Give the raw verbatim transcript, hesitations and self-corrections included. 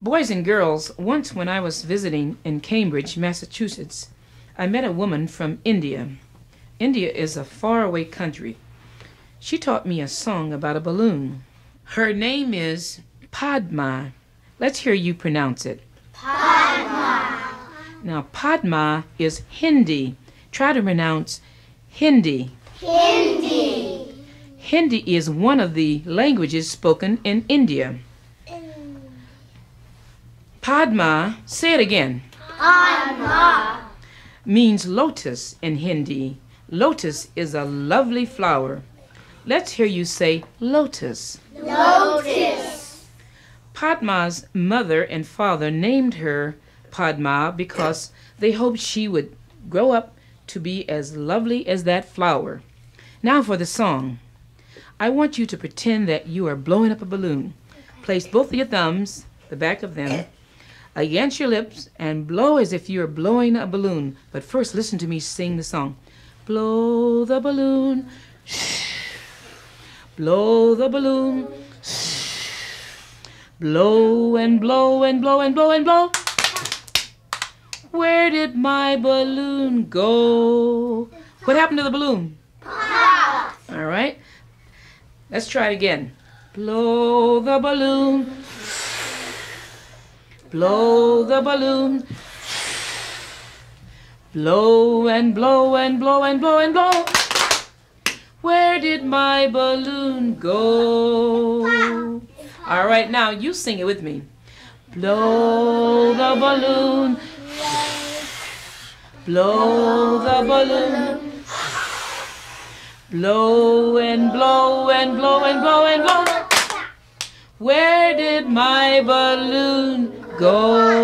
Boys and girls, once when I was visiting in Cambridge, Massachusetts, I met a woman from India. India is a faraway country. She taught me a song about a balloon. Her name is Padma. Let's hear you pronounce it. Padma. Now, Padma is Hindi. Try to pronounce Hindi. Hindi. Hindi is one of the languages spoken in India. Padma, say it again. Padma. Means lotus in Hindi. Lotus is a lovely flower. Let's hear you say lotus. Lotus. Padma's mother and father named her Padma because they hoped she would grow up to be as lovely as that flower. Now for the song. I want you to pretend that you are blowing up a balloon. Place both of your thumbs, the back of them, against your lips and blow as if you are blowing a balloon. But first listen to me sing the song. Blow the balloon. Blow the balloon. Blow and blow and blow and blow and blow. Where did my balloon go? What happened to the balloon? Pop. All right. Let's try it again. Blow the balloon. Blow the balloon. Blow and blow and blow and blow and blow. Where did my balloon go? All right, now you sing it with me. Blow the balloon. Blow the balloon. Blow and blow and blow and blow and blow. Where did my balloon go?